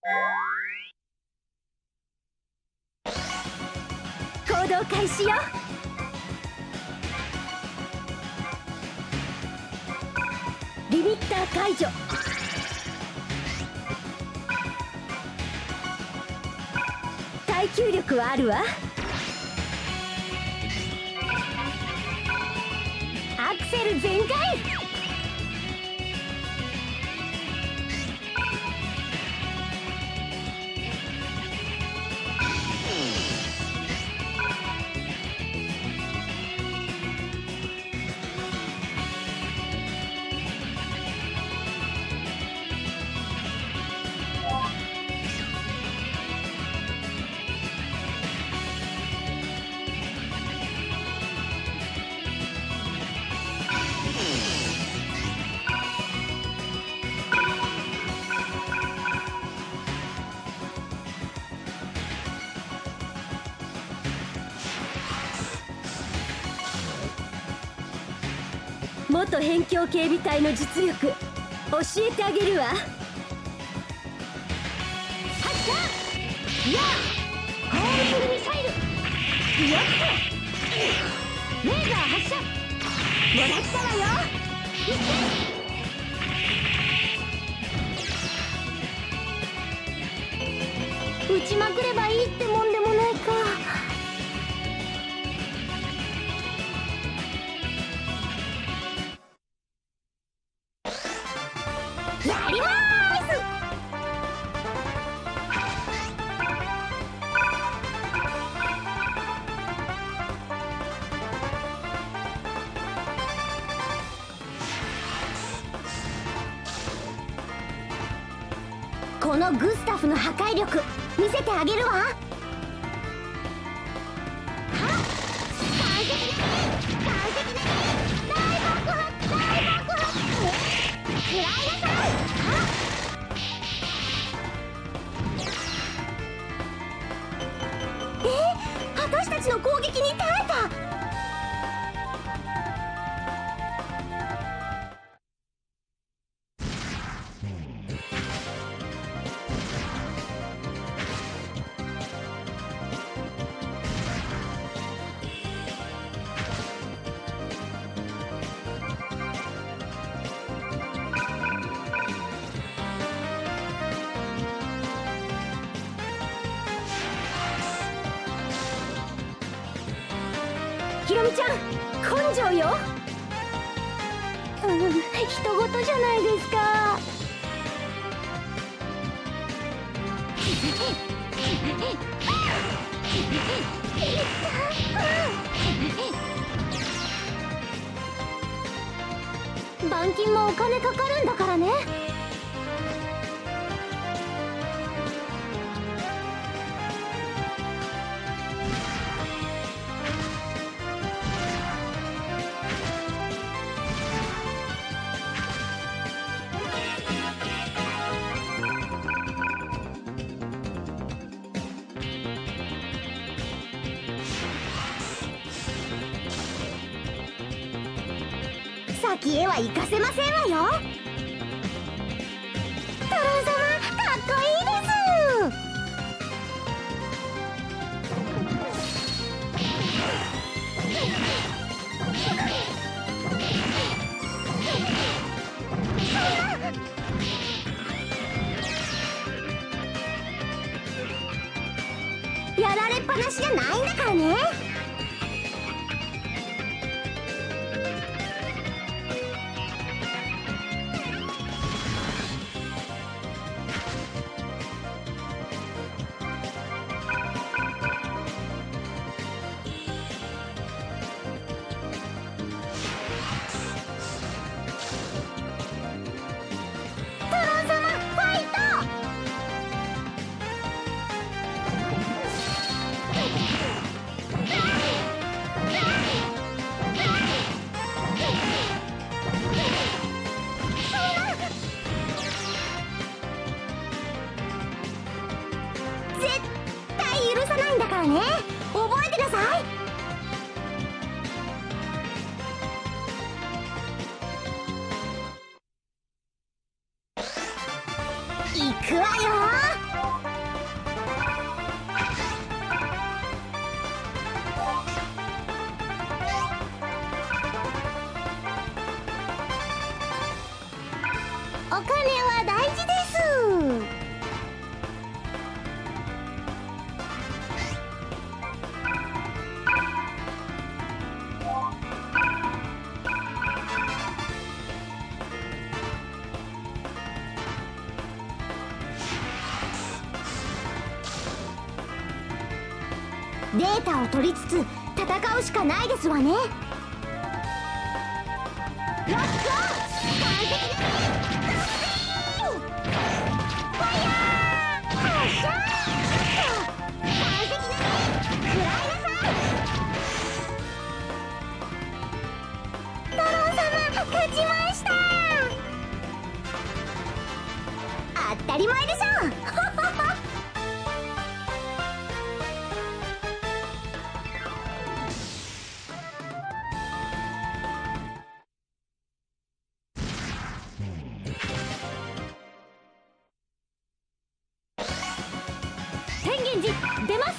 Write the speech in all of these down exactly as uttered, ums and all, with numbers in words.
行動開始よ。リミッター解除。耐久力はあるわ。アクセル全開。元辺境警備隊の実力教えてあげるわ。発射。いや攻撃ミサイル。よっとレーザー発射。もらったわよ。撃ちまくればいいってもんでもないか。やりまーす。このグスタフの破壊力見せてあげるわ。はっ、完璧です。完璧です。大爆発、大爆発。食らいなさい。はっ、え、私たちの攻撃に耐えた。ひろみちゃん、根性よ。うん、人事じゃないですか。板金もお金かかるんだからね。先へは行かせませんわよ。トロン様、かっこいいです。やられっぱなしじゃないんだからね。だからね、覚えてなさい。行くわよ。 お金は大事です。データを取りつつ戦うしかないですわね。ロックオン完璧です。ファイヤー発射完璧です。食らいなさい。トロン様勝ちました。当たり前でしょ。出ます。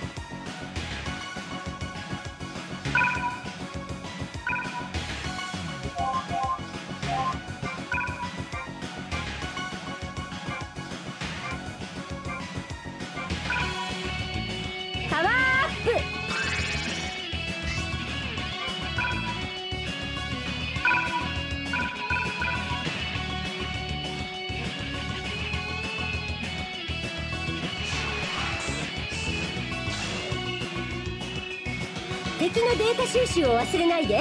パワーアップ。敵のデータ収集を忘れないで。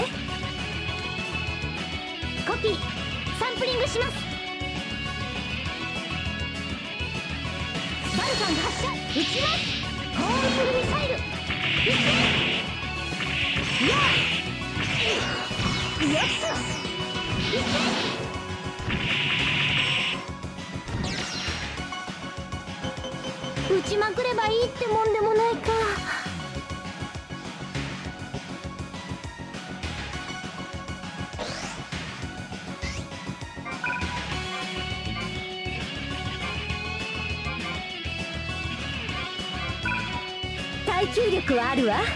コピーサンプリングします。バルカン発射撃ちます。コールフルミサイル撃ちやよっと撃ちまくればいいってもんでもないか。耐久力はあるわ。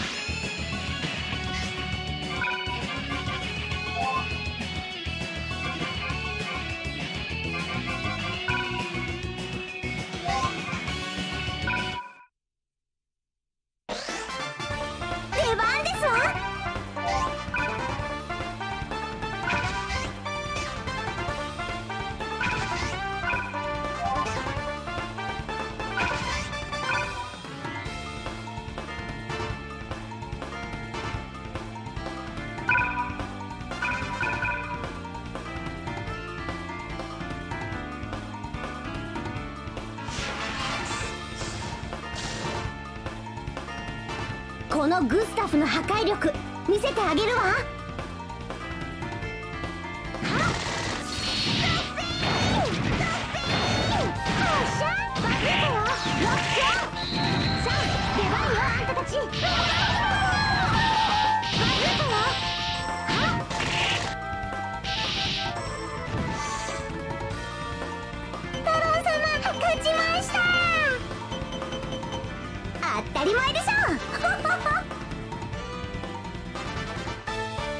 出番ですわ。このグスタフの破壊力見せてあげるわ。当たり前でしょ。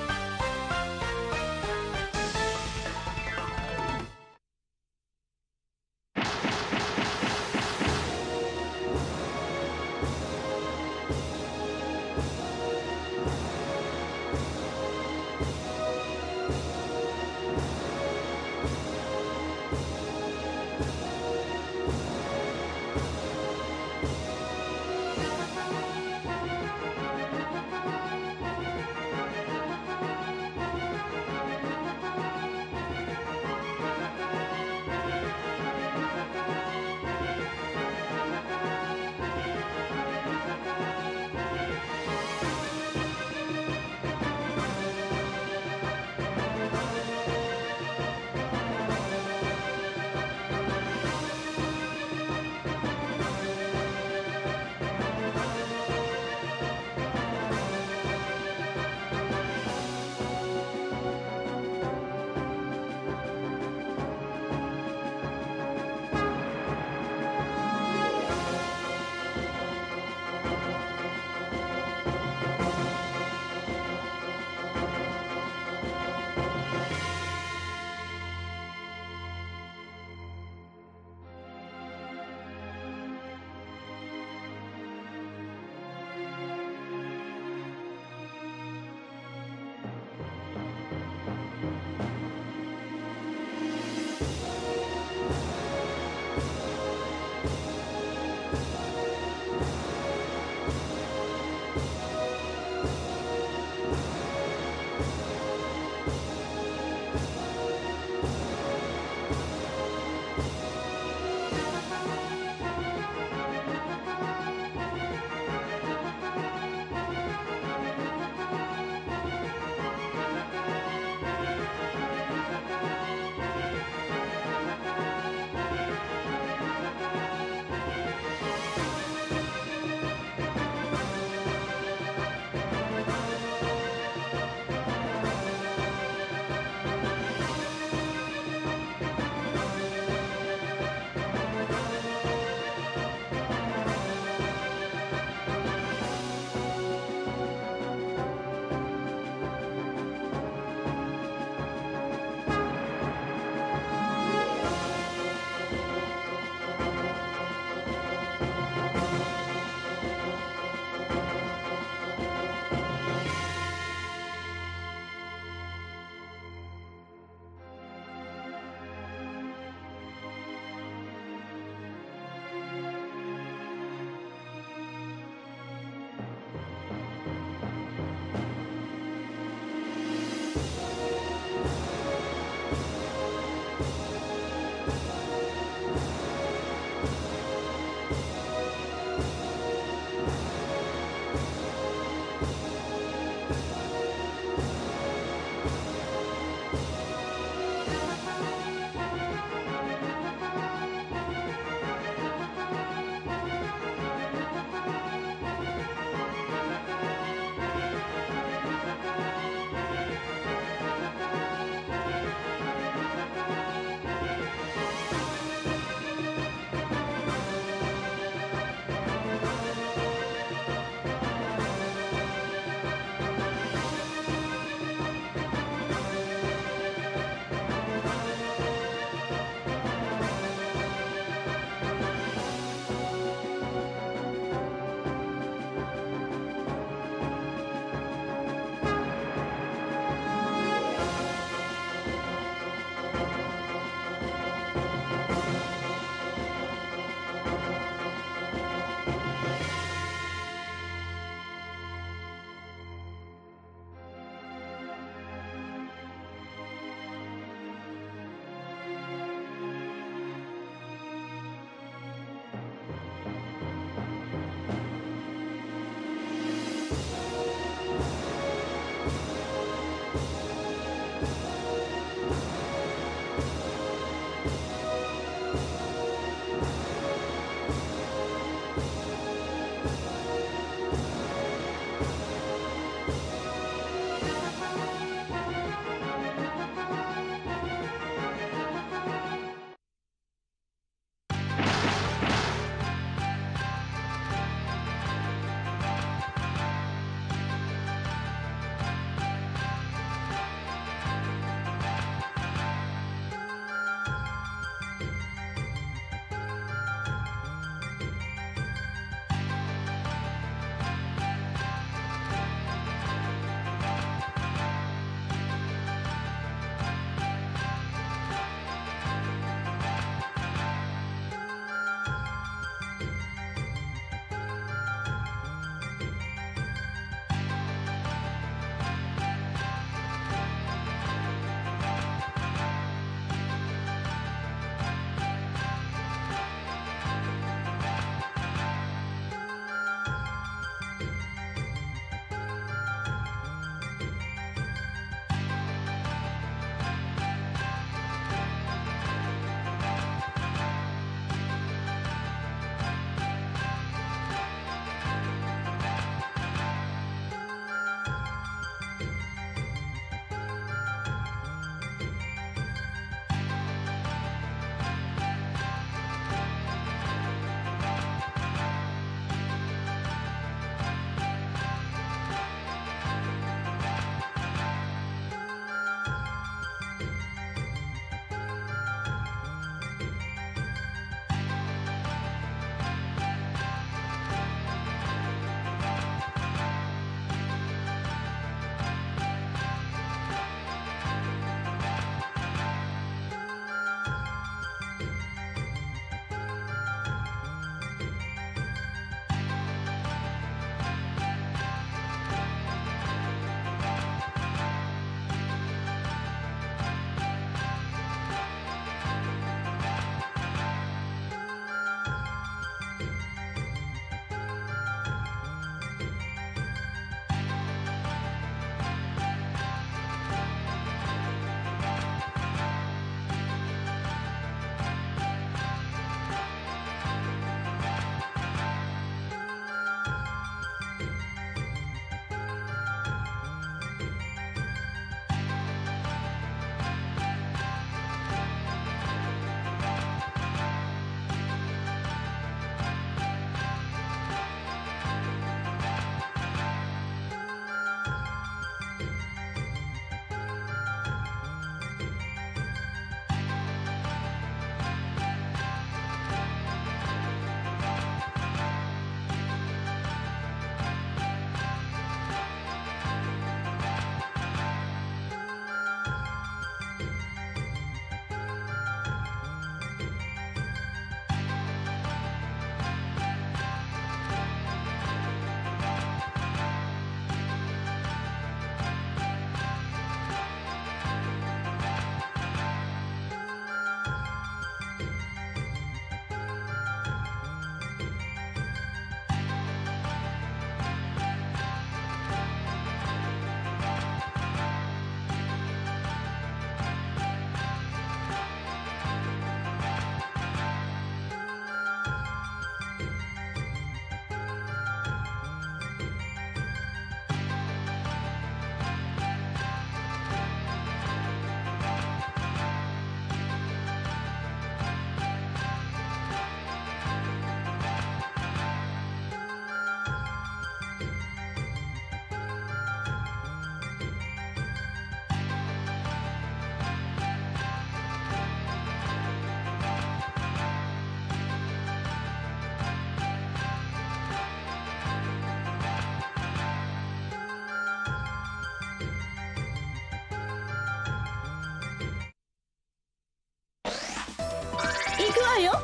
わよ。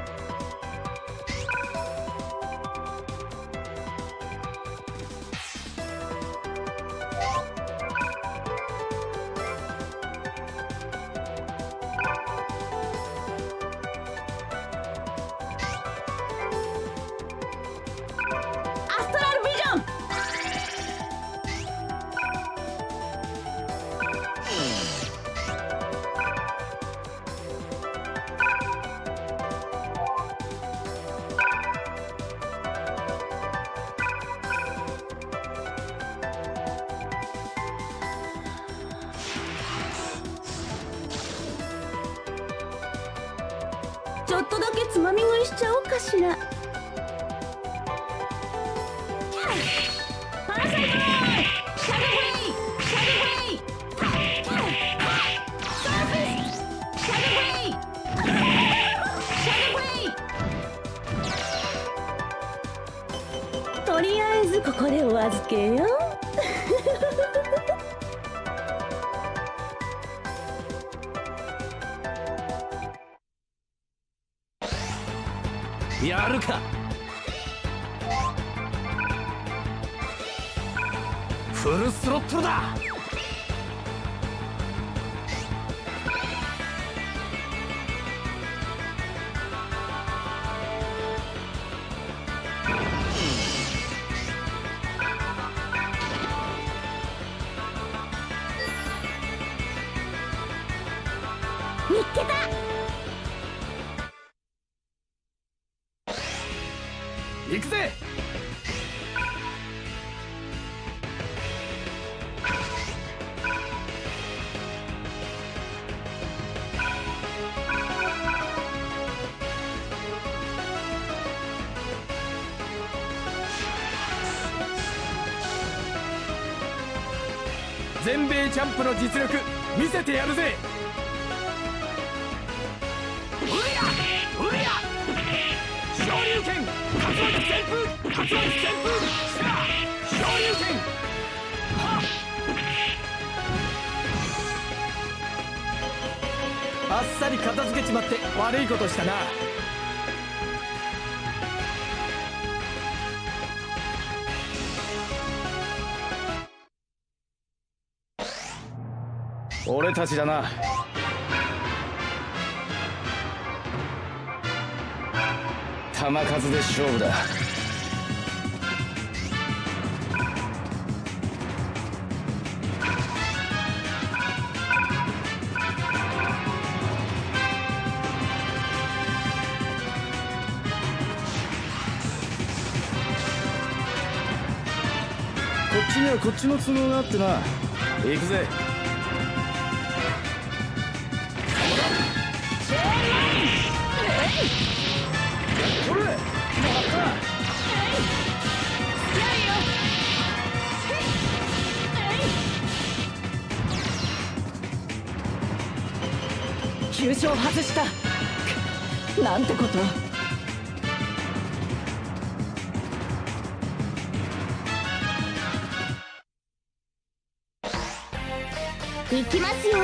アストラルビジョン。ちょっとだけつまみ食いしちゃおうかしら。パラサイトロール、シャドウフレイ、シャドウフレイ、サーフェイス、シャドウフレイ、シャドウフレイ。とりあえずここでお預けよ。 やるか。フルスロットルだ。 見っけた。 行くぜ。全米チャンプの実力見せてやるぜ。うりゃうりゃ昇竜拳、竜巻旋風、竜巻旋風、しら昇竜拳。はっ、あっさり片付けちまって悪いことしたな。俺たちだな。球数で勝負だ。こっちにはこっちの都合があってな。行くぜ。これもらった。 急所を外した。なんてこと。行きますよ。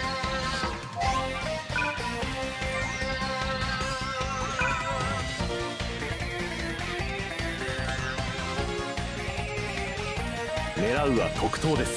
狙うは特等です。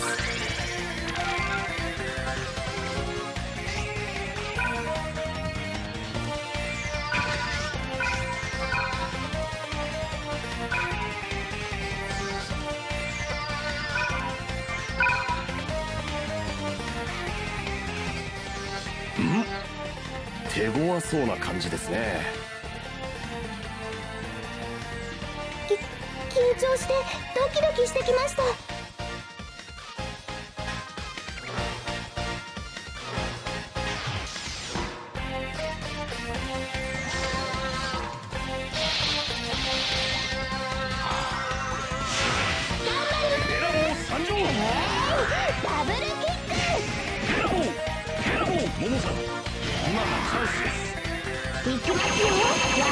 ん？手強そうな感じですね。 き緊張してドキドキしてきました。ダブルキック。 ヘラボー、ヘラボー、モモさん、今がチャンスです。 行きますよ。や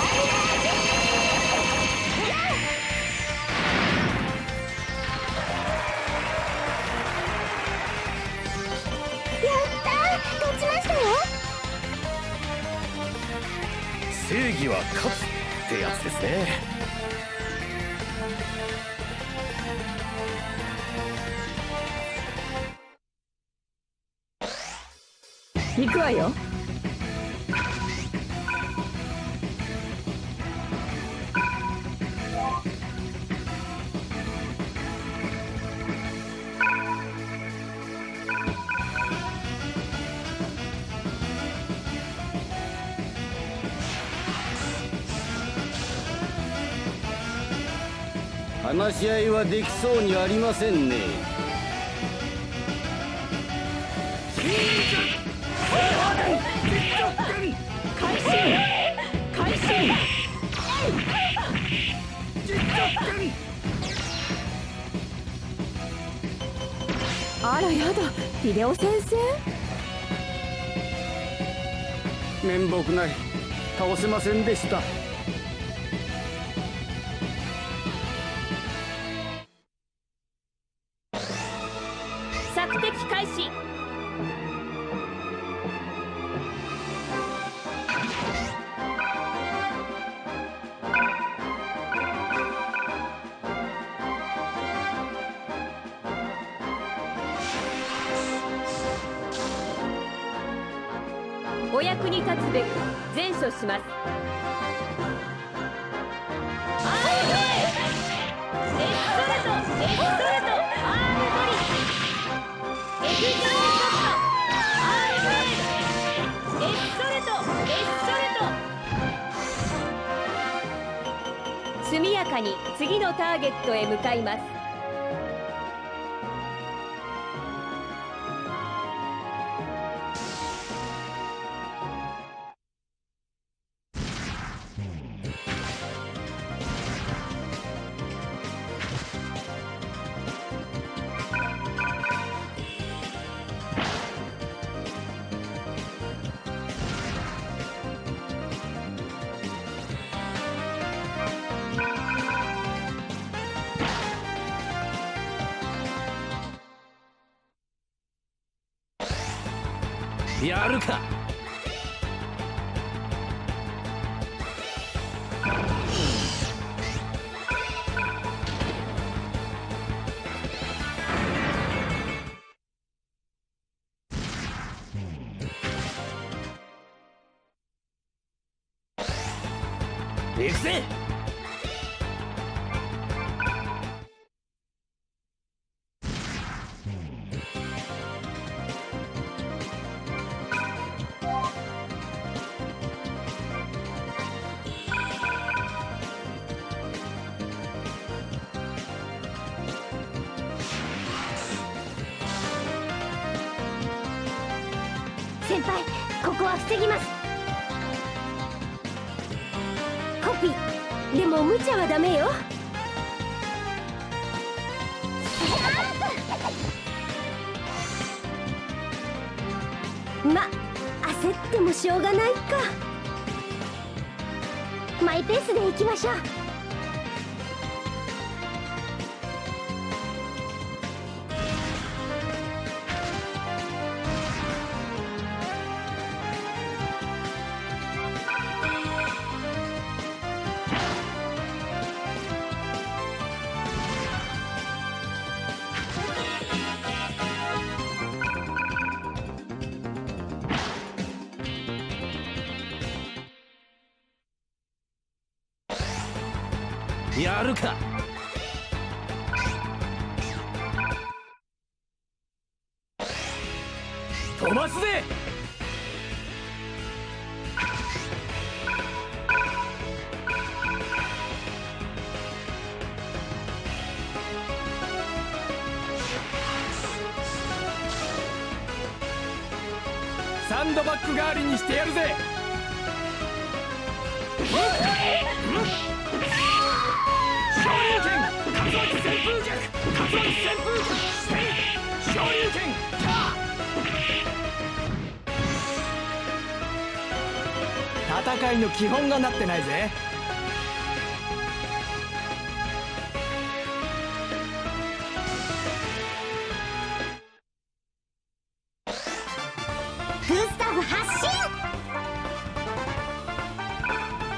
ったー、勝ちましたよ。 正義は勝つってやつですね。 行くわよ。 話し合いはできそうにありませんね。 開始開始。あらやだ、秀夫先生。 面目ない、倒せませんでした。 索敵開始。お役に立つべく善処します。速やかに次のターゲットへ向かいます。 やるか。行くぜ。 先輩、ここは防ぎます。コピーでも無茶はダメよ。ま、焦ってもしょうがないか。マイペースで行きましょう。 やるか。飛ばすぜ。サンドバッグ代わりにしてやるぜ。昇竜拳竜巻旋風脚、竜巻旋風脚、昇竜拳キャー。戦いの基本がなってないぜ。 グスタフ発進。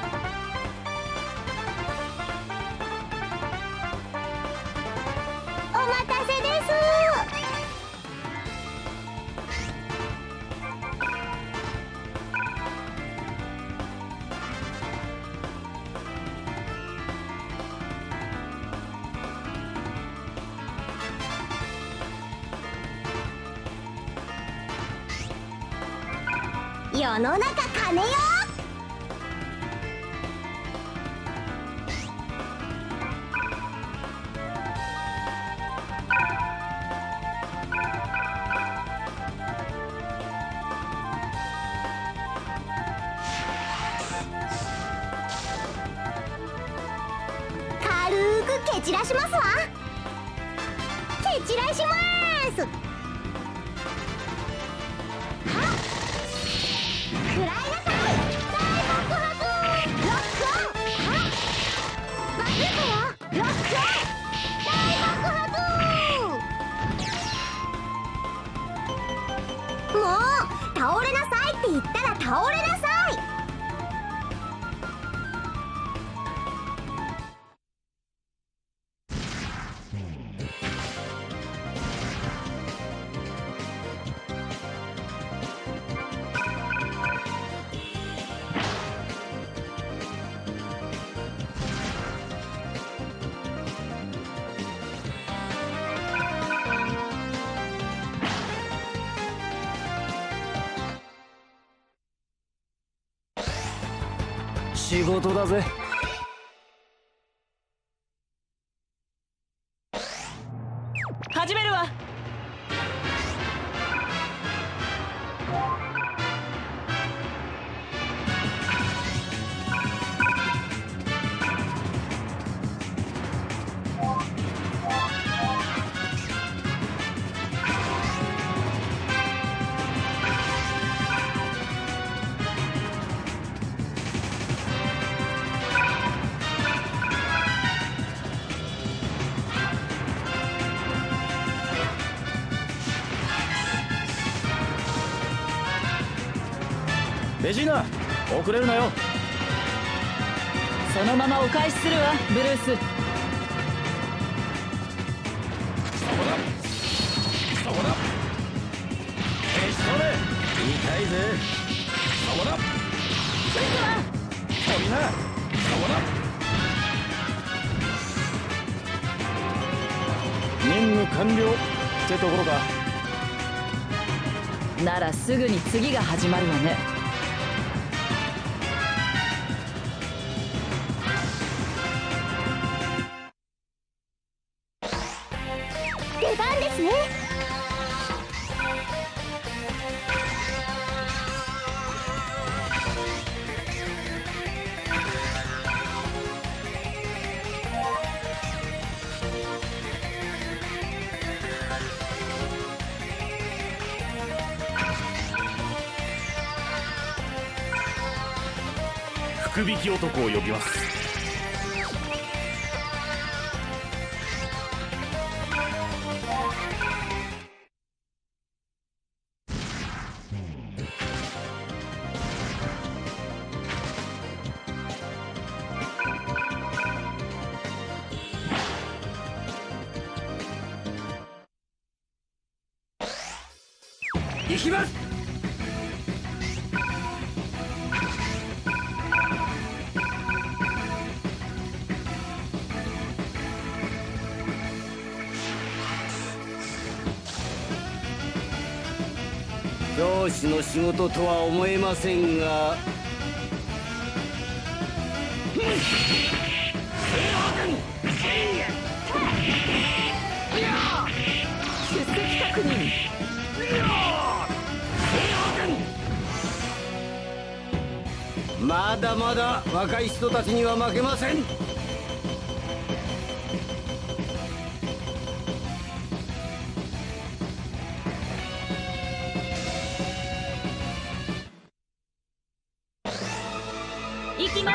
世の中金よ。軽く蹴散らしますわ。蹴散らします。はっ食らいなさい。大爆発ロックオン。はっバズーカよ。ロックオン大爆発。もう倒れなさいって言ったら倒れなさい。 仕事だぜ。 始めるわ。 ベジーナ、遅れるなよ。 そのままお返しするわ、ブルース。 そこだそこだえそれ痛いぜ。そこだ行くわ。 飛びなそこだ。任務完了ってところか。 ならすぐに次が始まるわね。 出番ですね。 福引き男を呼びます。行きます。 教師の仕事とは思えませんが、 出席確認。 まだまだ若い人たちには負けません。 行きます。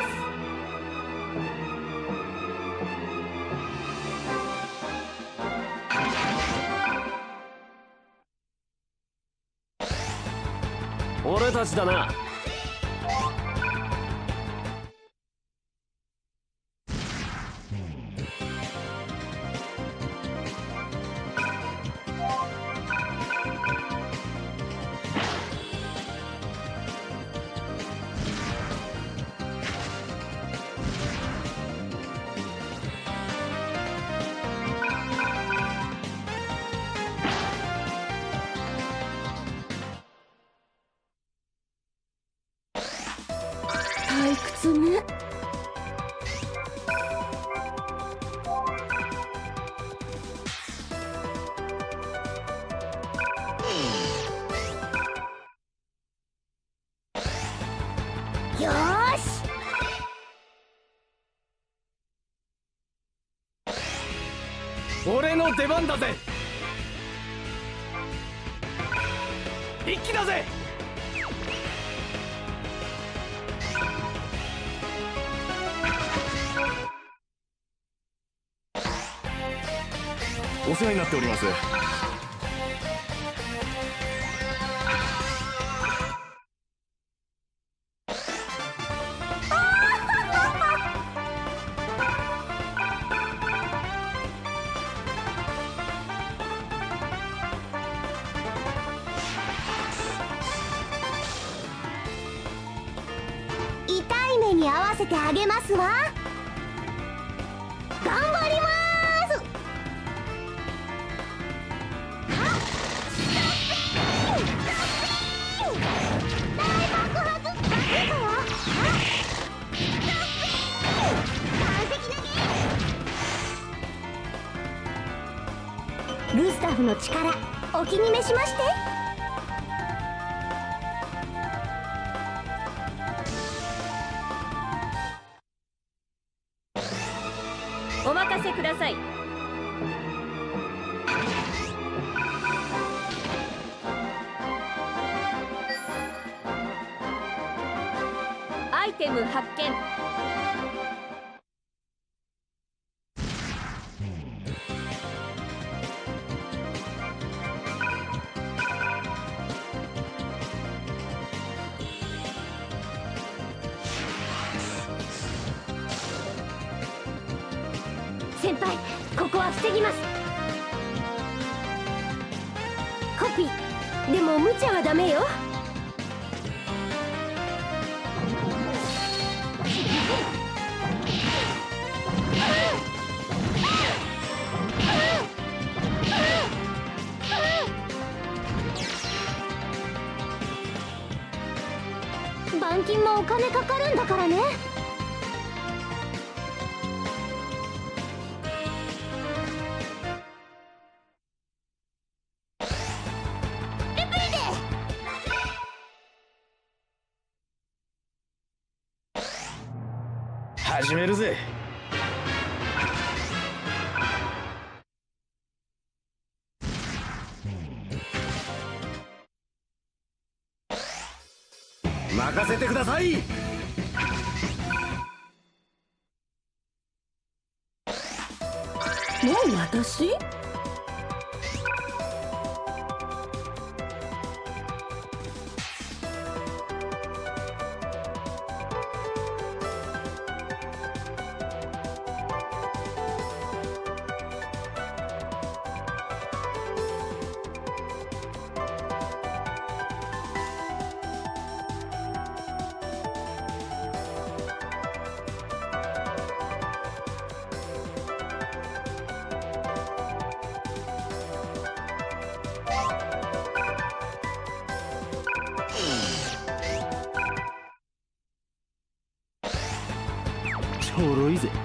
俺たちだな。 退屈ね。よーし、 俺の出番だぜ。一気だぜ。お世話になっております。 痛い目に合わせてあげますわ。頑張ります。ルスタフの力お気に召しまして。 お任せください。アイテム発見。 先輩、ここは防ぎます。コピーでも無茶はダメよ。板金もお金かかるんだからね。 始めるぜ。任せてください。 もう私？ ちょろいぜ。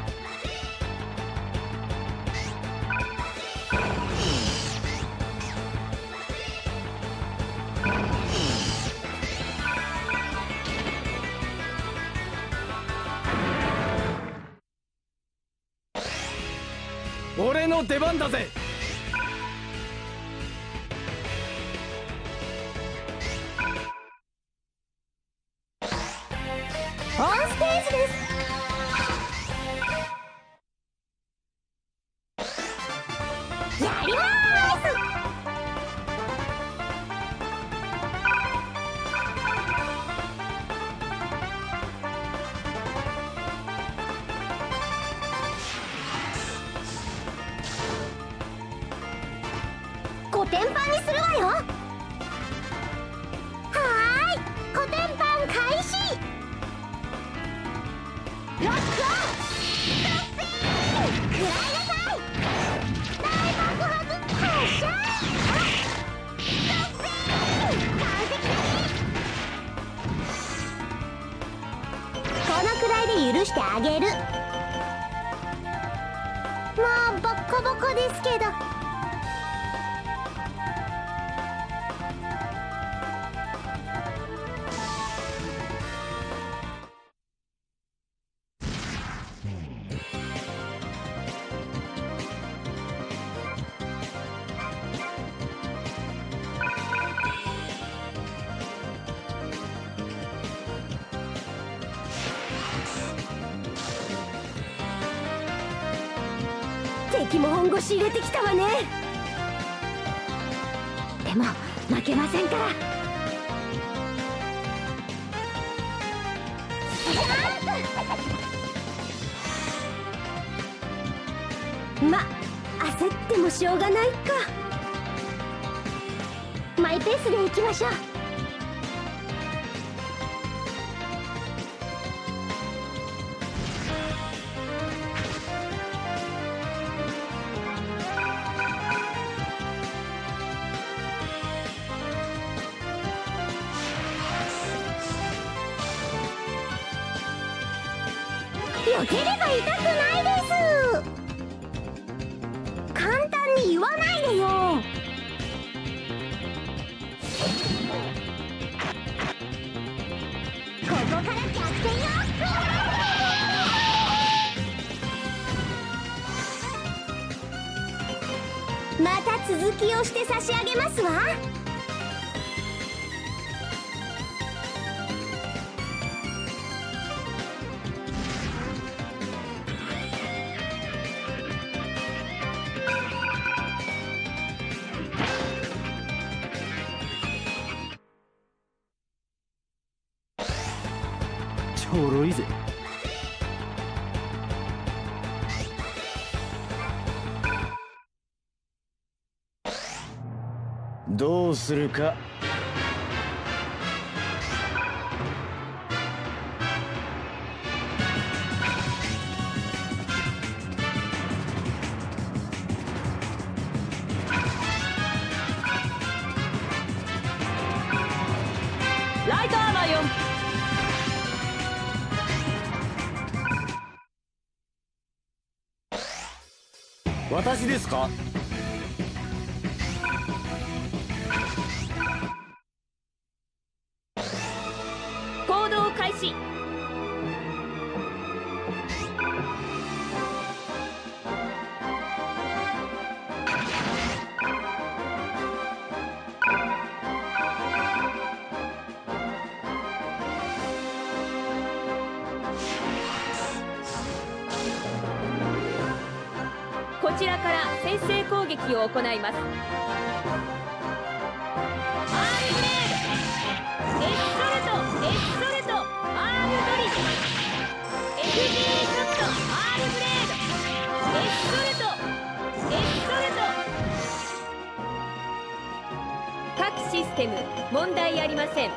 俺の出番だぜ。 オンステージです。やりまーす。コテンパンにするわよ。はーい、コテンパン開始。ロックオン。食らいなさい。大爆発発射。完璧だね。こ許してあげる。まあバッカバカですけど。敵も本腰入れてきたわね。でも負けませんから。ま焦ってもしょうがないか。マイペースでいきましょう。避ければ痛くないです。簡単に言わないでよ。ここから逆転よ。また続きをして差し上げますわ。 ちょろいぜ。 どうするか。 ライトアーマーよん。 私ですか。 行動開始。こちらから先制攻撃を行います。アールブレード、エスソルト、エスソルト、アールドリル、エフジー ショット、アールブレード、エスソルト、エスソルト。各システム問題ありません。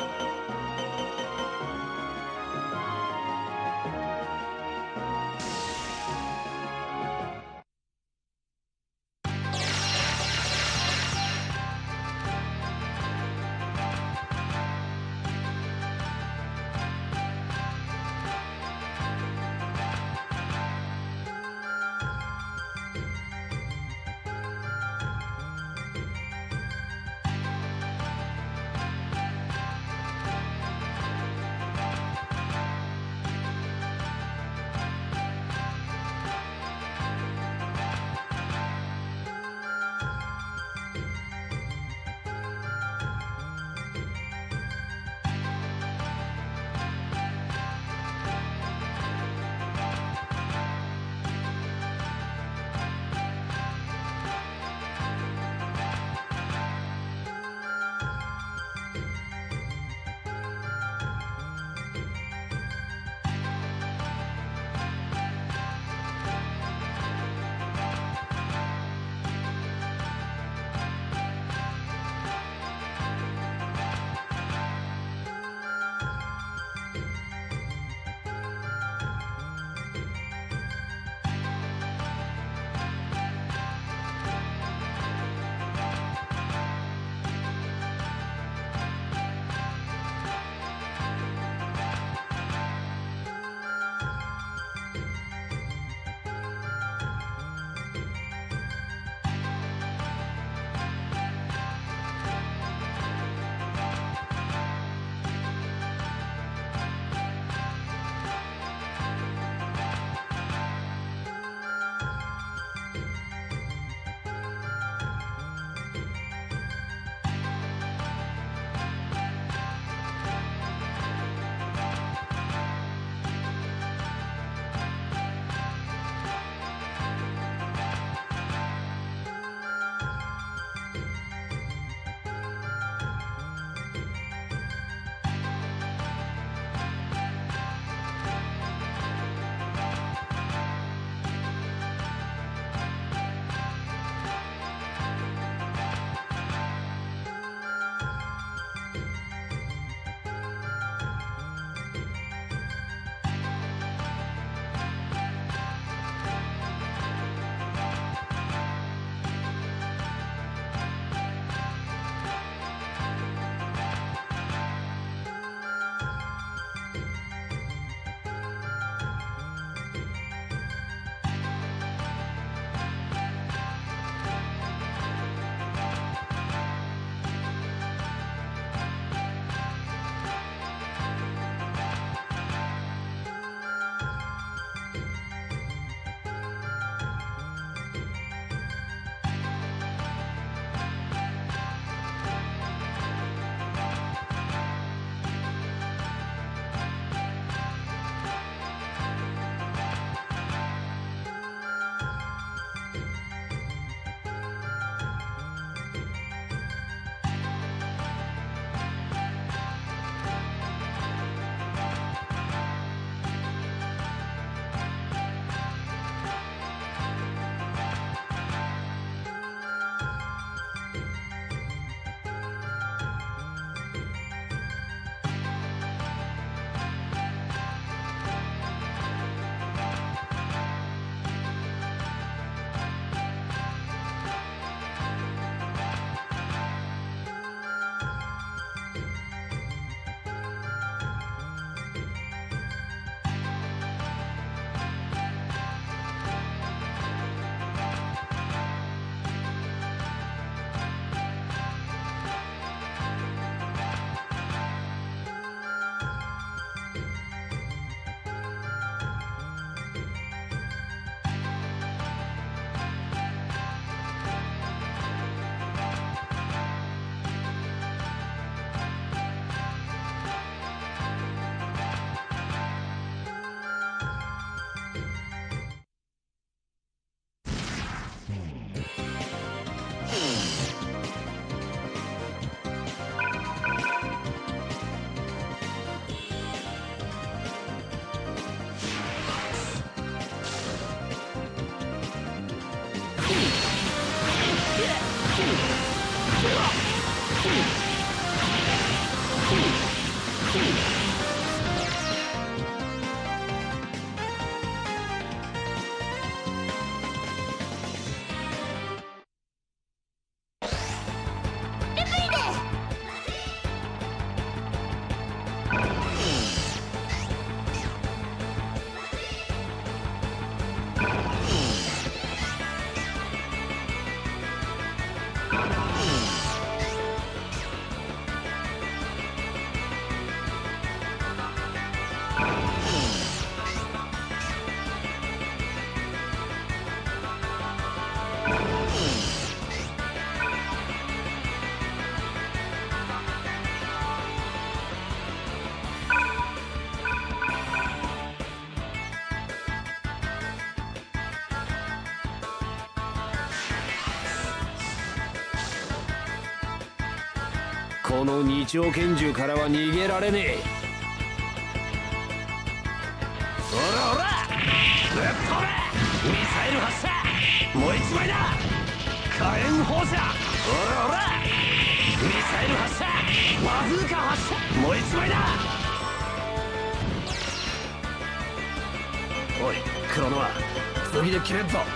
この二丁拳銃からは逃げられねえ。 ほらほらぶっ飛べミサイル発射もう一枚だ火炎放射ほらほらミサイル発射和風化発射もう一枚だ。おいクロノア次で切れんぞ。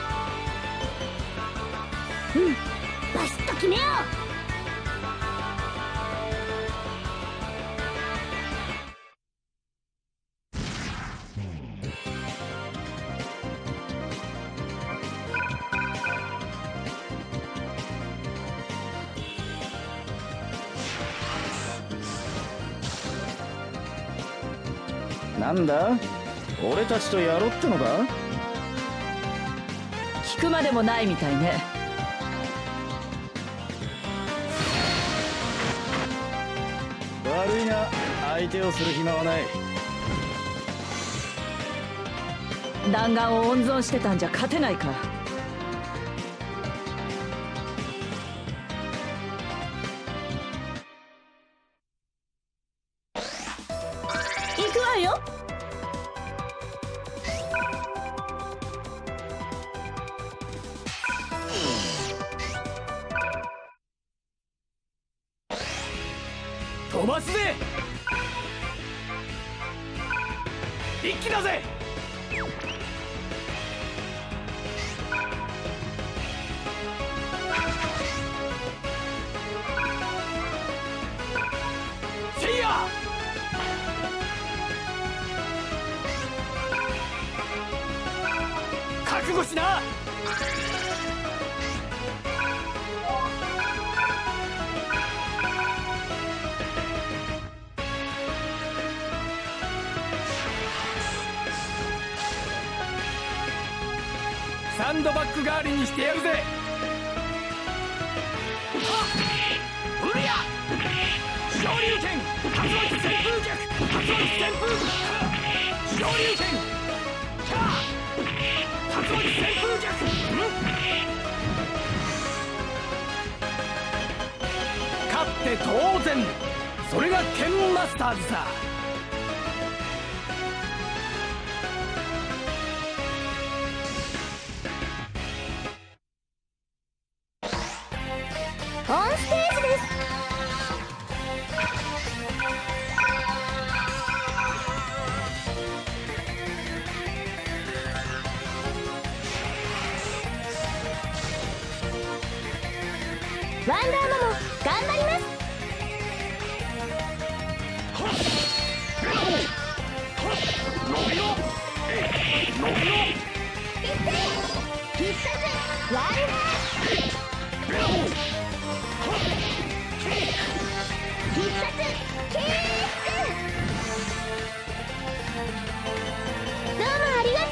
うんバシッと決めよう。 なんだ俺たちとやろうってのか。 聞くまでもないみたいね。 悪いが相手をする暇はない。 弾丸を温存してたんじゃ勝てないか。行くわよ。 飛ばすぜ一気だぜ。せいや覚悟しな。サンドバッグ代わりにしてやるぜ。うりゃ昇竜拳竜巻旋風脚竜巻旋風昇竜拳キャー竜巻旋風脚勝って当然。それが剣マスターズさ。 オンステージです。ワンダーマモ頑張ります。 伸びろ伸びろ必殺ワンダー必殺キック。どうもありが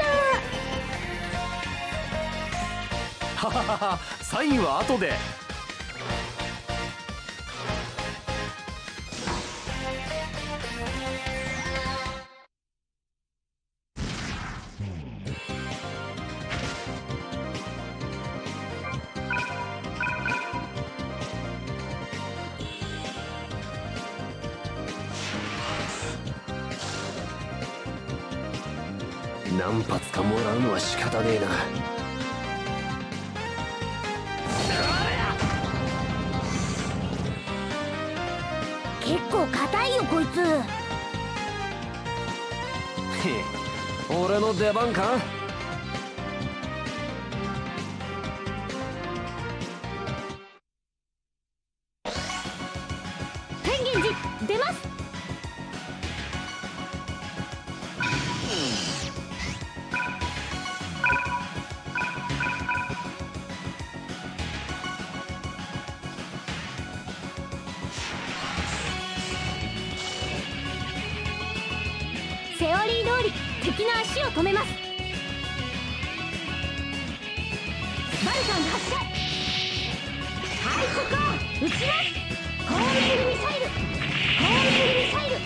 とう。 ははははサインは後で。何発かもらうのは仕方ねえな。 結構硬いよこいつ。 へえ俺の出番か。 変幻寺出ます。セオリー通り敵の足を止めます。バルカン発射。はいここ撃ちます。攻撃ミサイル攻撃ミサイル。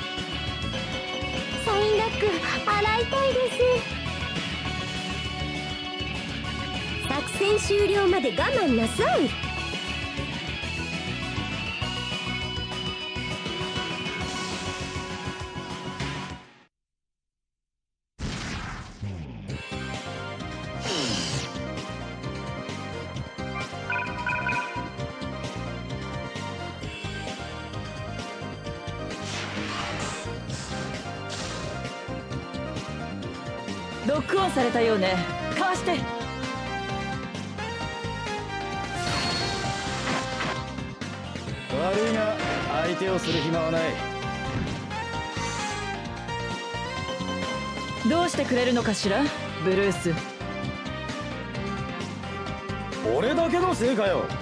サインダック洗いたいです。 戦終了まで我慢なさい。 ロックオンされたようね。かわして。 悪いが相手をする暇はない。 どうしてくれるのかしらブルース。 俺だけのせいかよ。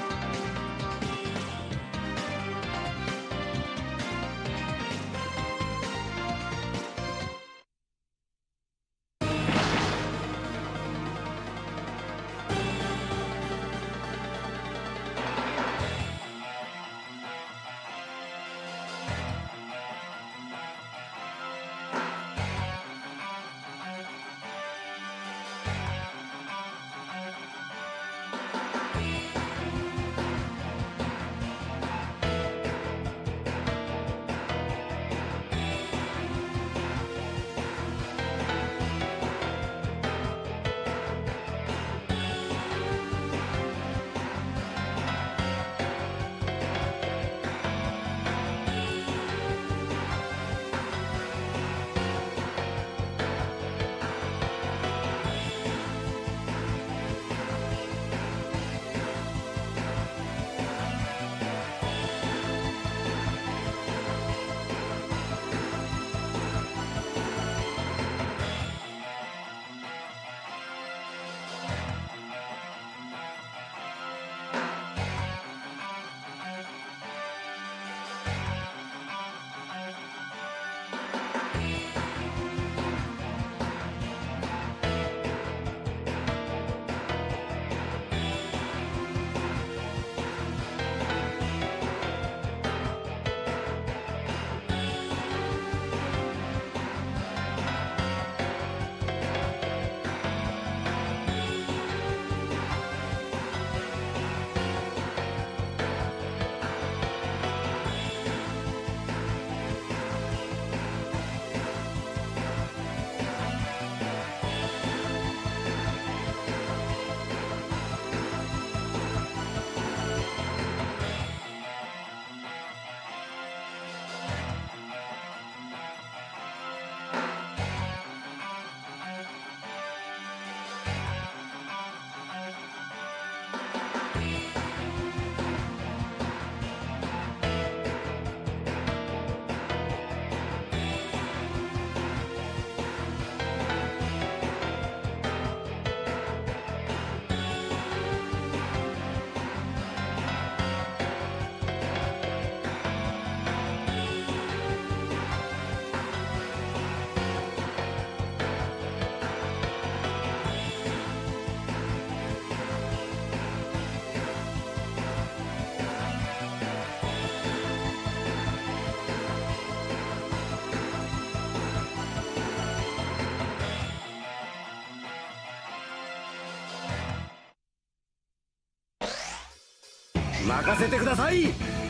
任せてください。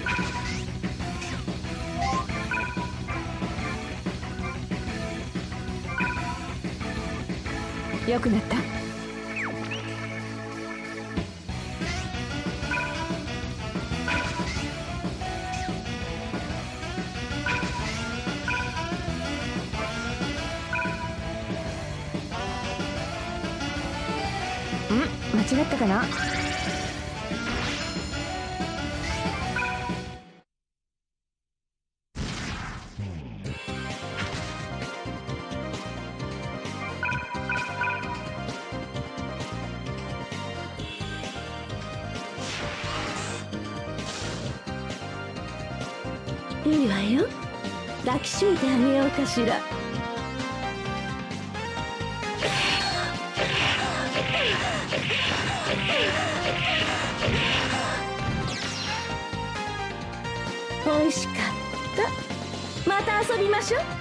よくなった。間違ったかな。 いいわよ。抱きしめてあげようかしら。おいしかった。また遊びましょう。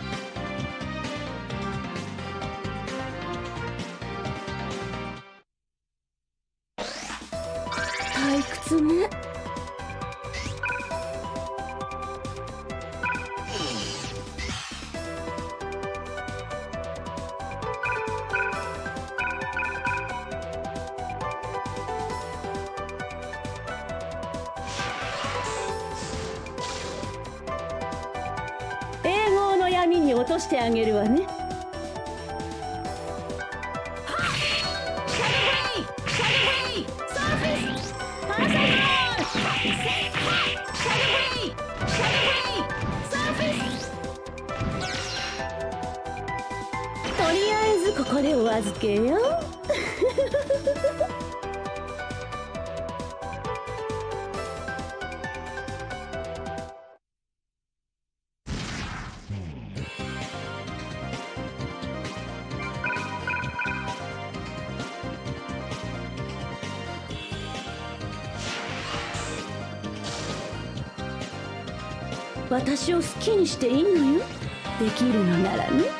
網に落としてあげるわね。とりあえずここでお預けよ。私を好きにしていいのよ。できるのならね。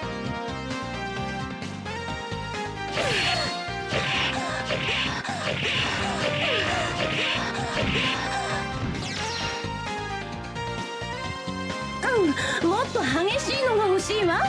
うん、もっと激しいのが欲しいわ。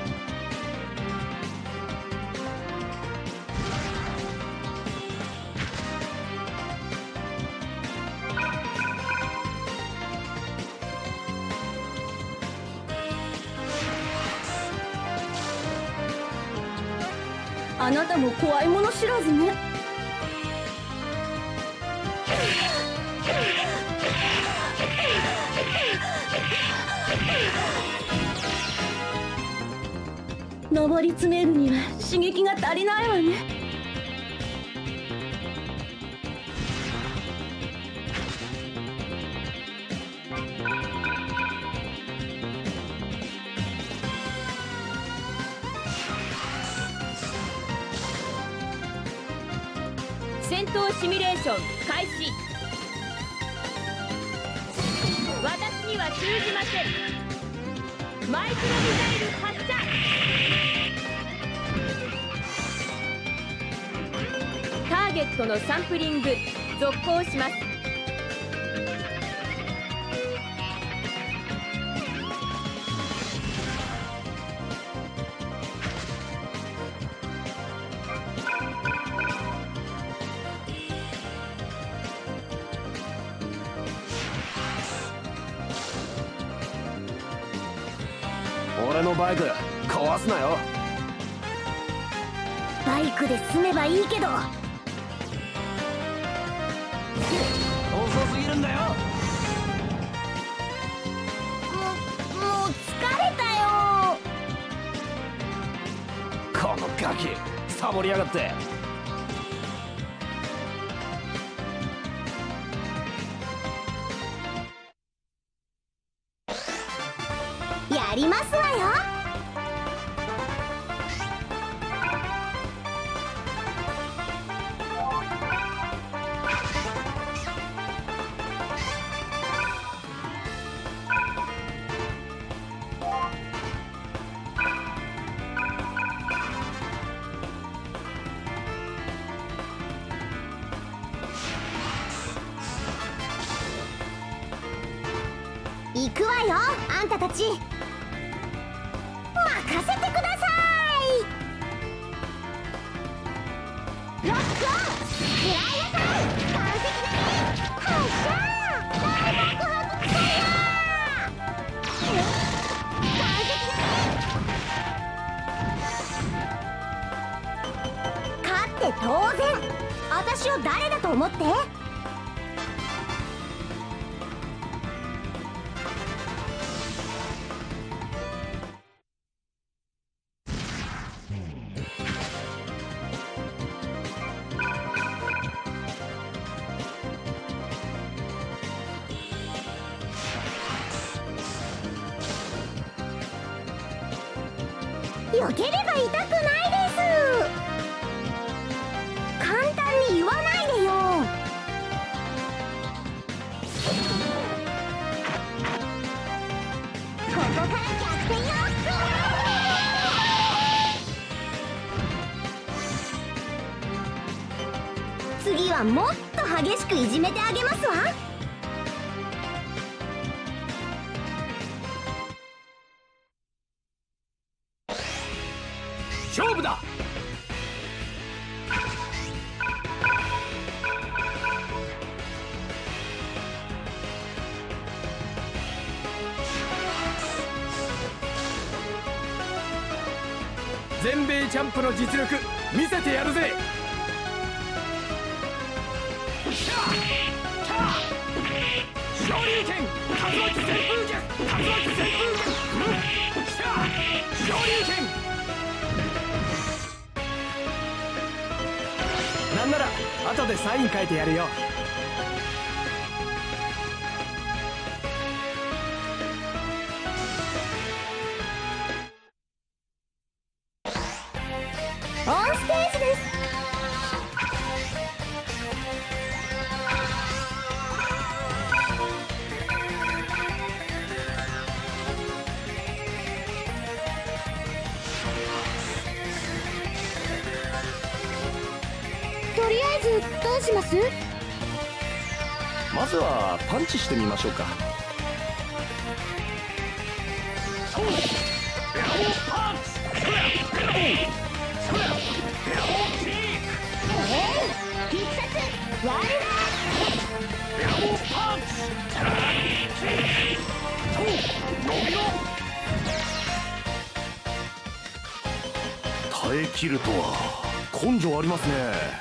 あなたも怖いもの知らずね。上り詰めるには刺激が足りないわね。戦闘シミュレーション開始。私には通じません。マイクロミサイル発射。ターゲットのサンプリング続行します。 俺のバイク壊すなよ。 バイクで済めばいいけど。 遅すぎるんだよ。 もうもう疲れたよ。 このガキサボりやがって。 やりますわよ。行くわよ、あんたたち。任せてください。ロックオン、食らいなさい。完璧だね。発射、大爆発ファイヤー。完璧だね。勝って当然。私を誰だと思って。避ければ痛くないです。簡単に言わないでよ。ここから逆転よ。次はもっと激しくいじめてあげますわ。 勝負だ。 全米チャンプの実力見せてやるぜ。昇竜拳竜巻旋風脚竜巻旋風脚昇竜拳。なんなら後でサイン書いてやるよ。 オンステージです。とりあえずどうします？ まずはパンチしてみましょうか。 必殺ワール耐え切るとは根性ありますね。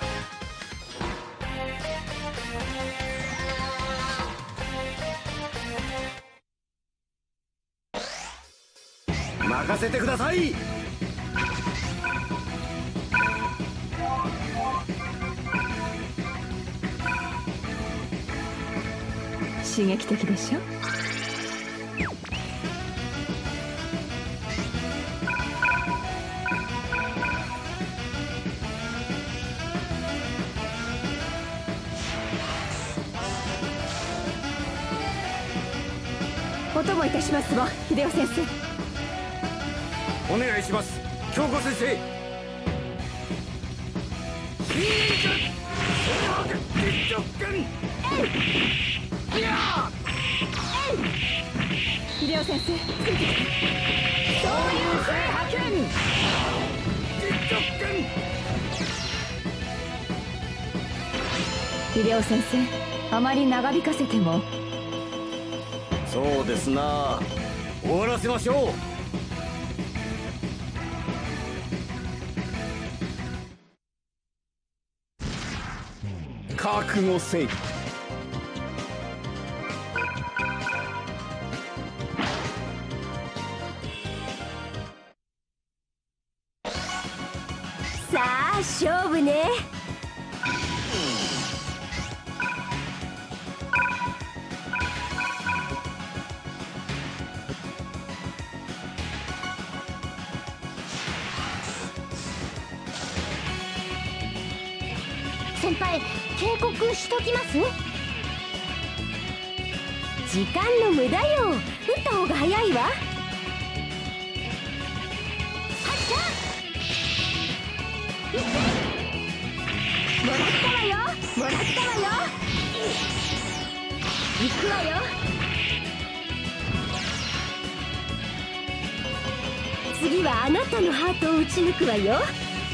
任せてください。 刺激的でしょ。お供いたしますわ、秀夫先生。 お願いします、京子先生。 秀夫先生、そういう制覇権。秀夫先生、あまり長引かせても。 そうですな。終わらせましょう。 覚悟せい。 さあ勝負ね。先輩、警告しときます？時間の無駄よ。打った方が早いわ。もらったわよ、もらったわよ。行くわよ。次はあなたのハートを撃ち抜くわよ。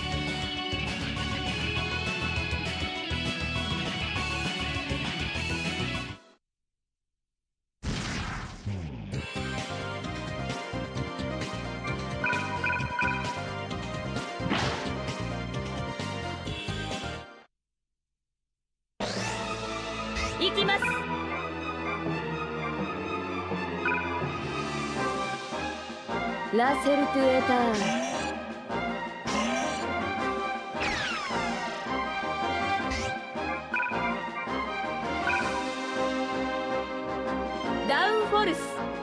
行きます。ラセルトゥエターン。ダウンフォルス。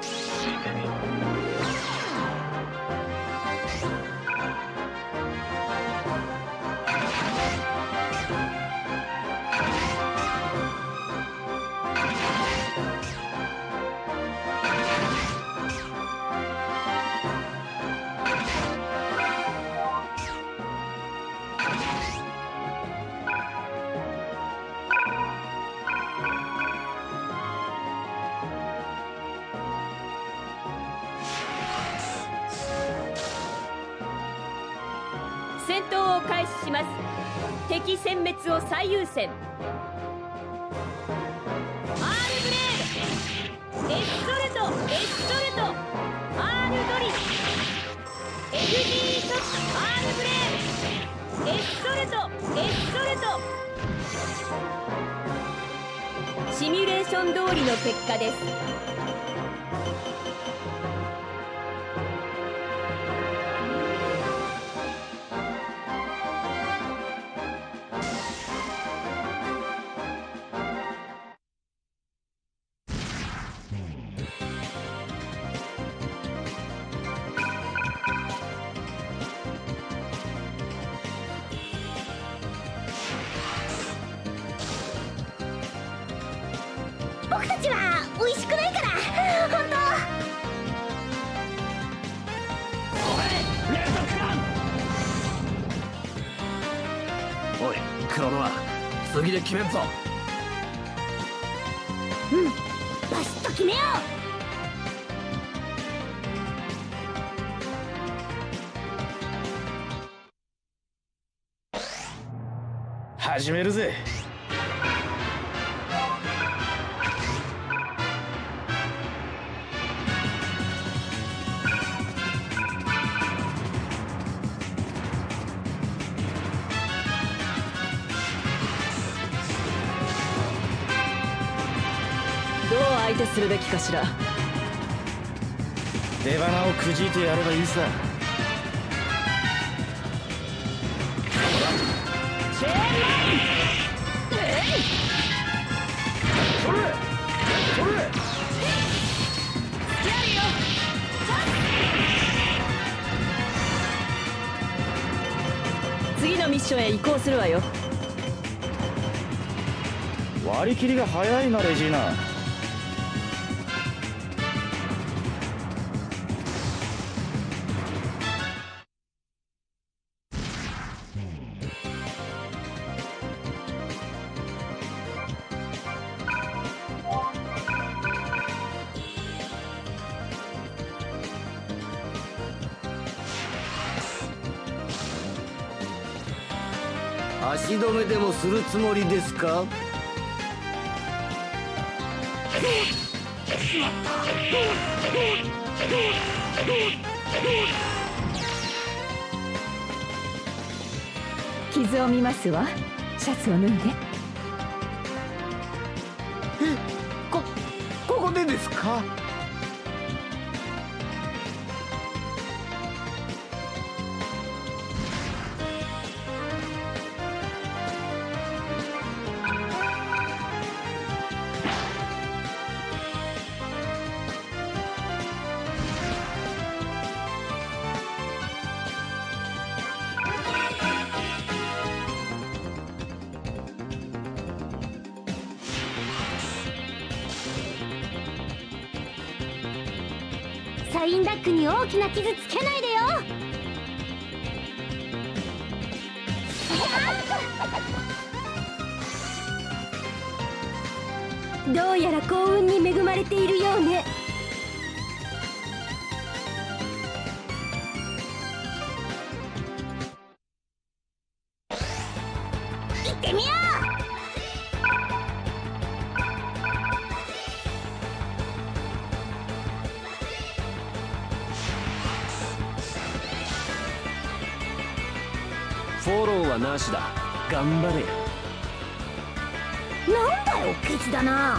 戦闘を開始します。敵殲滅を最優先。 R ブレード、エストレト、エストレト、 R ドリル、 エフジー ショット、 R 論通りの結果です。 僕たちは美味しくないから本当。 レッドクラン。おいクロノア、次で決めんぞ。 うん、バシッと決めよう。始めるぜ。 どう相手するべきかしら。 出花をくじいてやればいいさ。 チェーンライン。 それそれ。 やるよ。次のミッションへ移行するわよ。 割り切りが早いなレジーナ。 足止めでもするつもりですか？ 傷を見ますわ。シャツを脱いで。 え、こ、ここでですか？ サインダックに大きな傷つけないでよ。 どうやら幸運に恵まれているようね。 行ってみよう。 フォローはなしだ。頑張れ。 なんだよケチだな。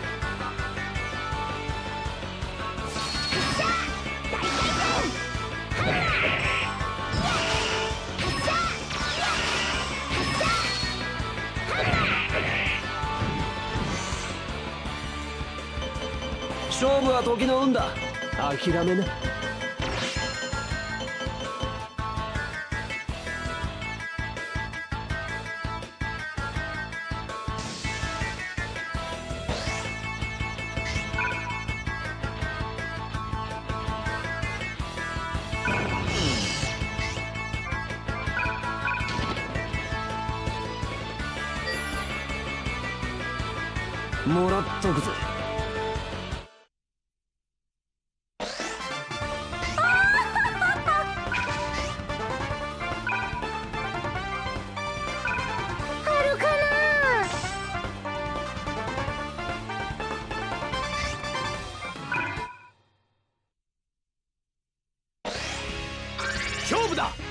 勝負は時の運だ。諦めな。もらっとくぜ。 あるかな。 勝負だ。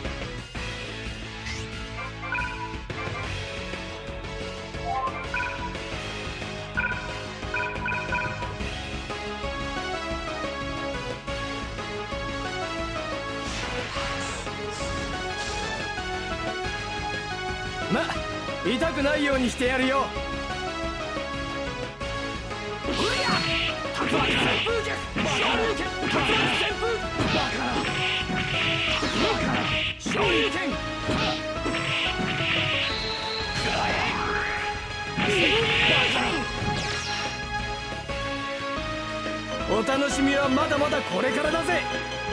ま、痛くないようにしてやるよ。うりゃ竜巻旋風脚昇竜拳竜巻旋風バカなバカな昇竜拳お楽しみはまだまだこれからだぜ。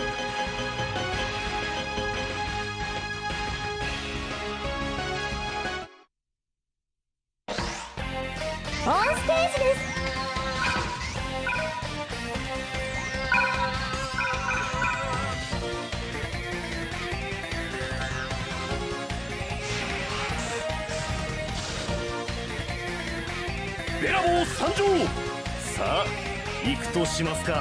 オンステージです。 ベラボー参上。さあ行くとしますか。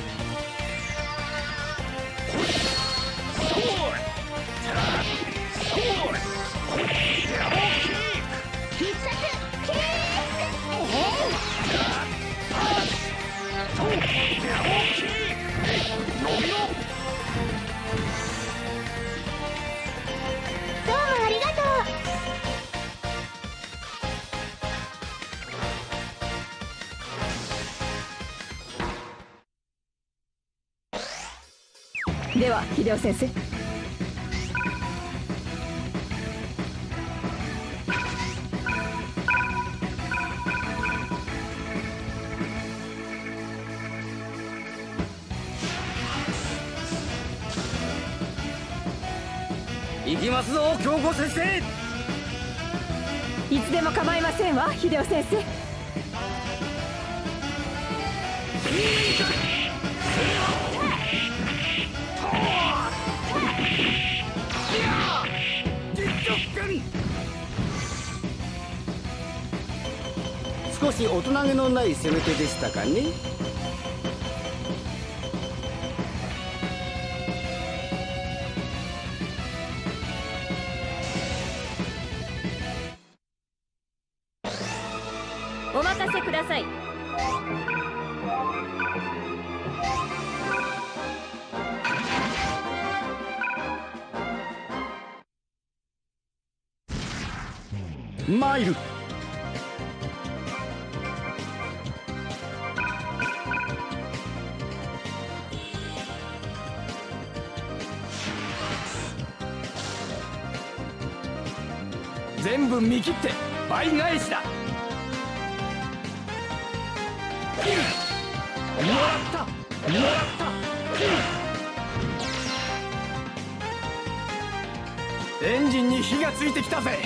必殺キック。どうもありがとう。では秀夫先生。 行きますぞ京子先生。 いつでも構いませんわ秀夫先生。 少し大人げのない攻め手でしたかね。 お任せください。 マイル。全部見切って倍返しだ。もらったもらったエンジンに火がついてきたぜ。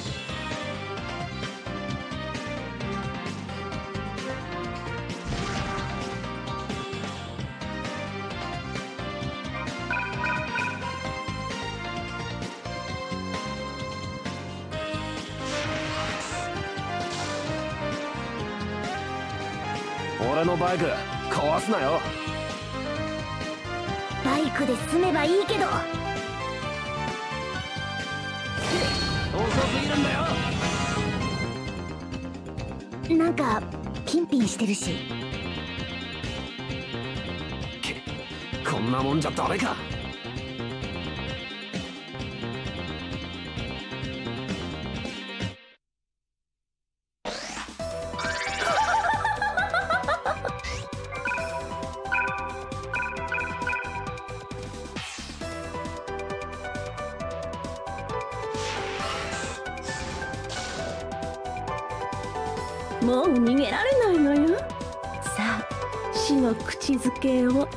俺のバイク壊すなよ。 バイクで済めばいいけど。 遅すぎるんだよ。 なんかピンピンしてるし。 こんなもんじゃダメか。 もう逃げられないのよ。さあ死の口づけを。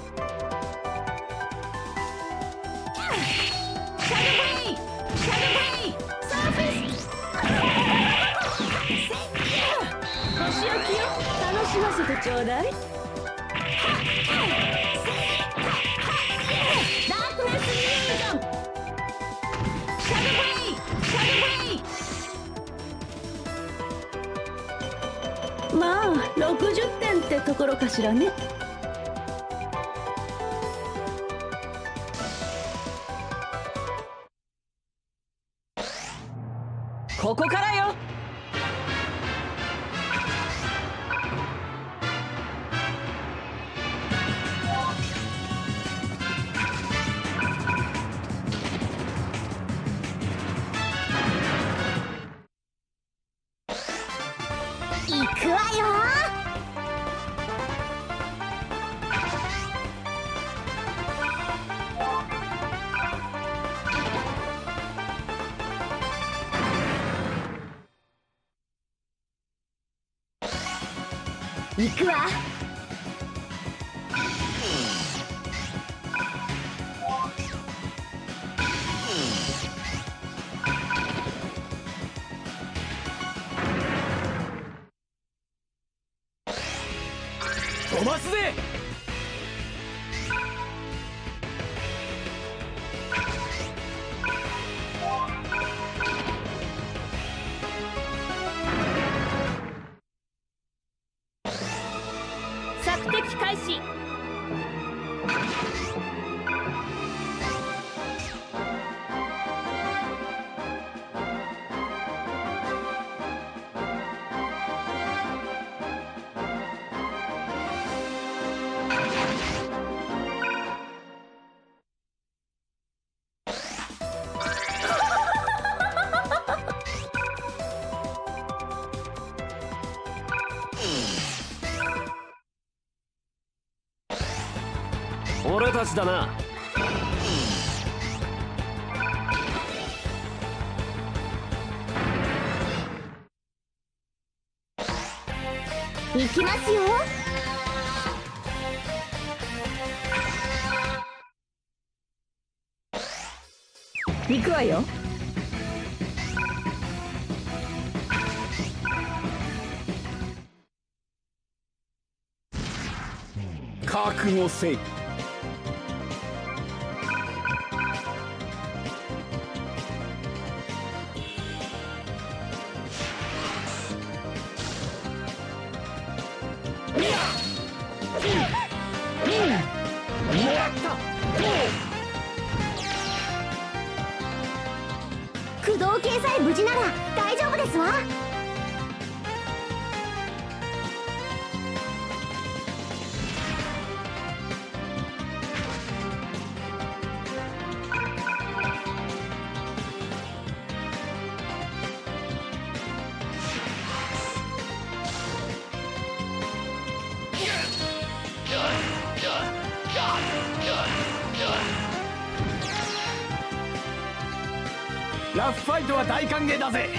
腰置きよ、楽しませてちょうだい。ダークネスミュージョン。シャドウェイシャドウェイ。まあろくじゅってんってところかしらね。 ここからよ。 行くわ。 飛ばすぜ。 索敵開始。 俺たちだな。 行きますよ。 行くわよ。 覚悟せい。 駆動系さえ無事なら大丈夫ですわ。 ラフファイトは大歓迎だぜ。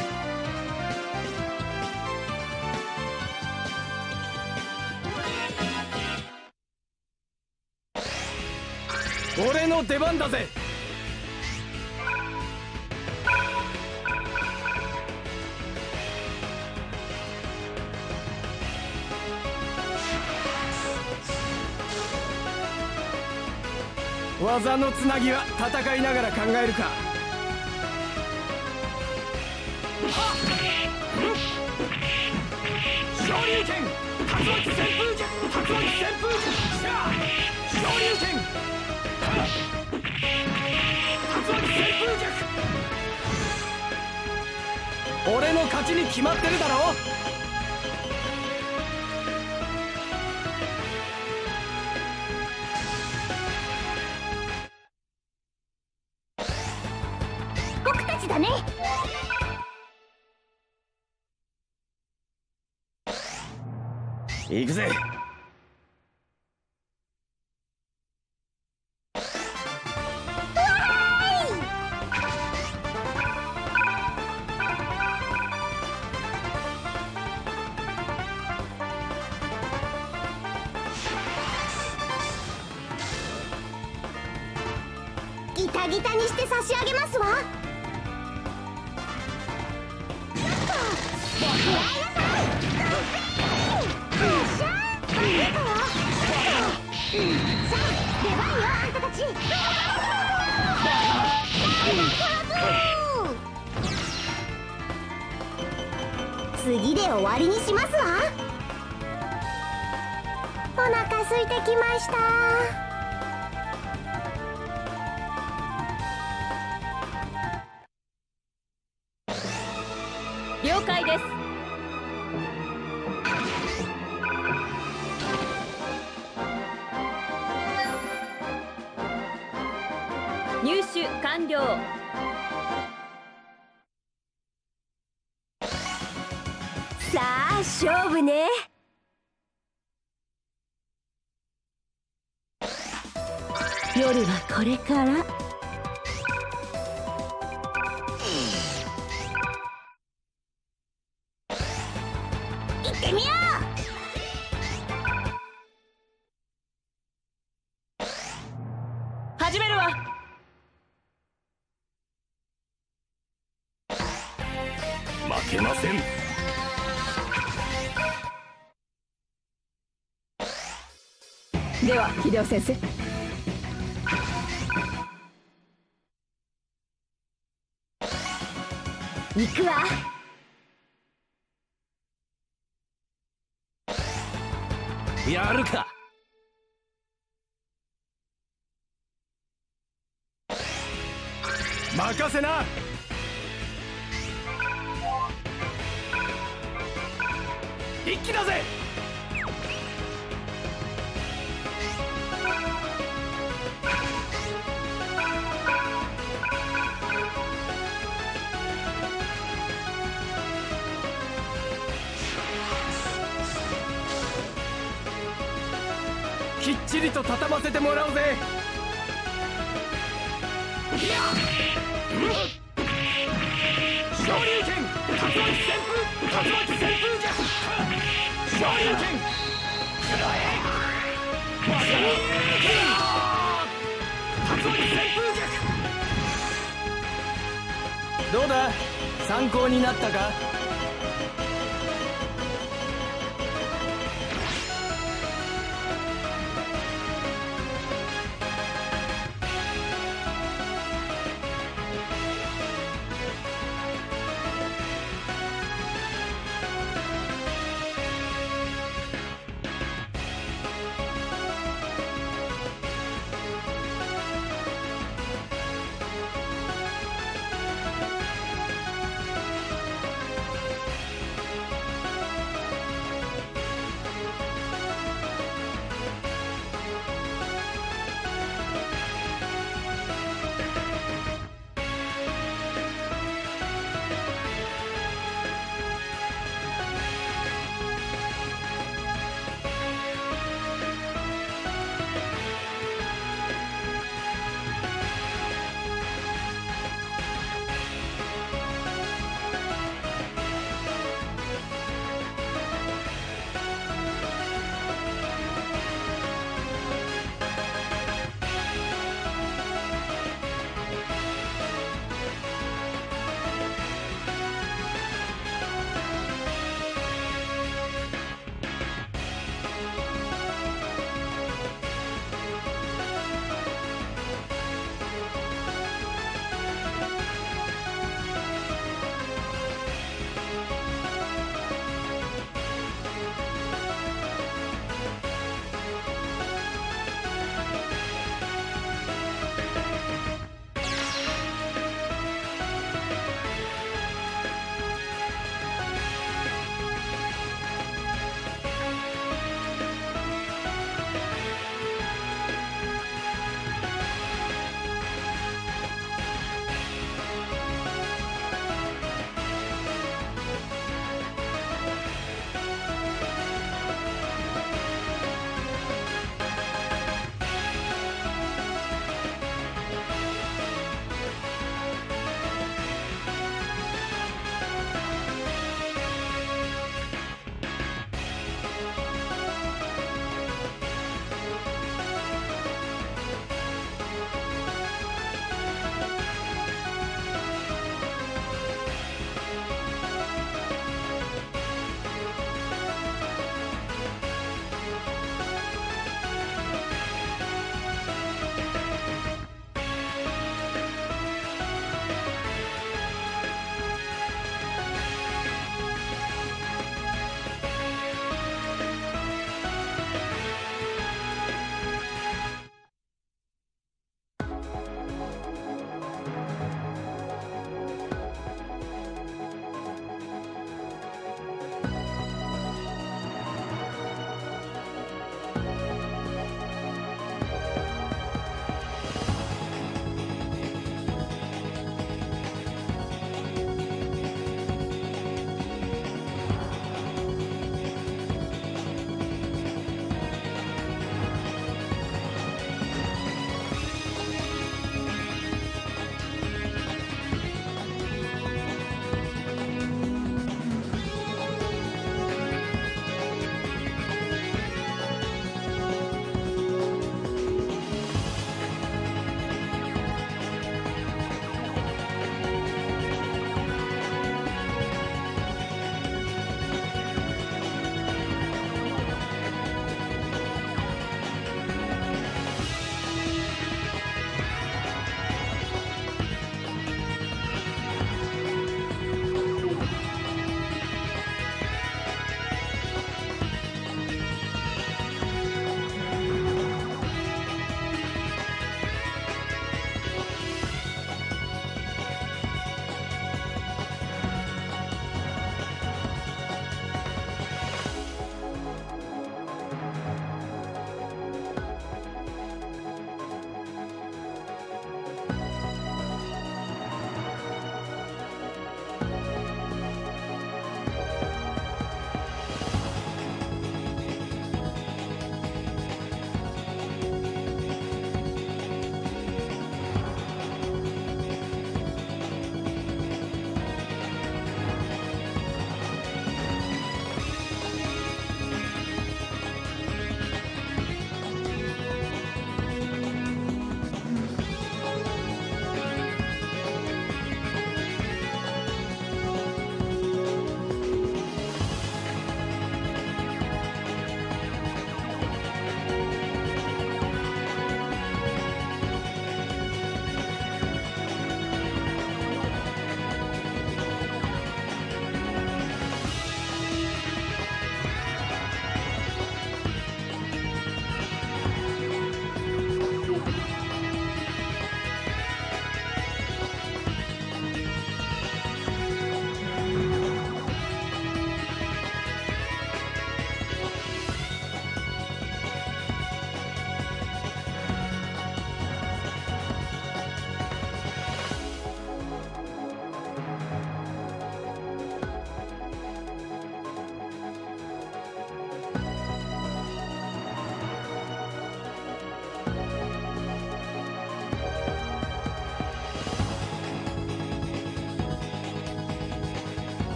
俺の出番だぜ。技のつなぎは戦いながら考えるか。昇竜拳、竜巻旋風術、竜巻旋風術、しゃあ昇竜拳、竜巻旋風術。俺の勝ちに決まってるだろ。 僕たちだね。 行くぜ。 ギタギタにして差し上げますわ。出番よ、あんたたち。次で終わりにしますわ。お腹空いてきました。 了解です。入手完了。 さあ勝負ね。夜はこれから。 行ってみよう。 始めるわ。 負けません。 では秀夫先生、 行くわ。 やるか。 任せな。一気だぜ。きっちりと畳ませてもらうぜ。昇竜拳竜巻旋風竜巻旋風じゃ。昇竜拳くらえ。昇竜拳竜巻旋風じゃ。 どうだ、参考になったか。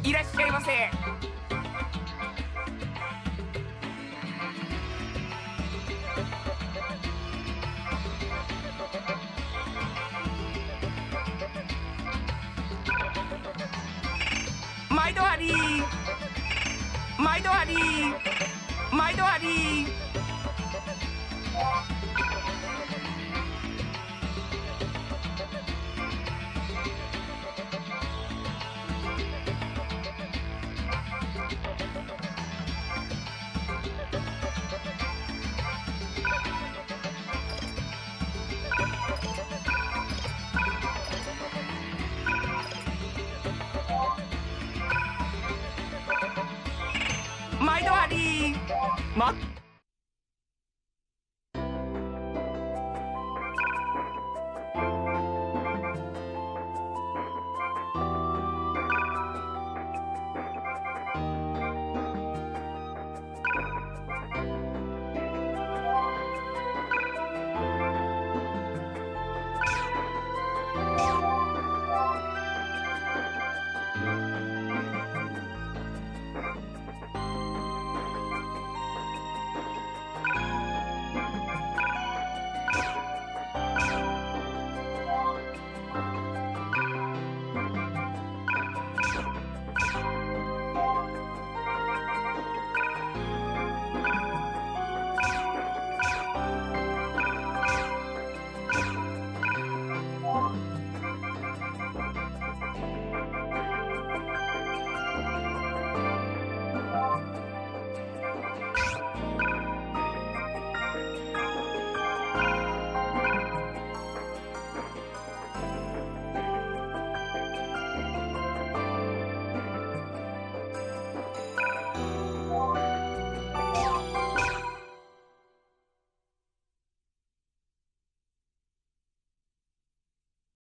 いらっしゃいませ。毎度あり毎度あり毎度あり。毎度あり。ま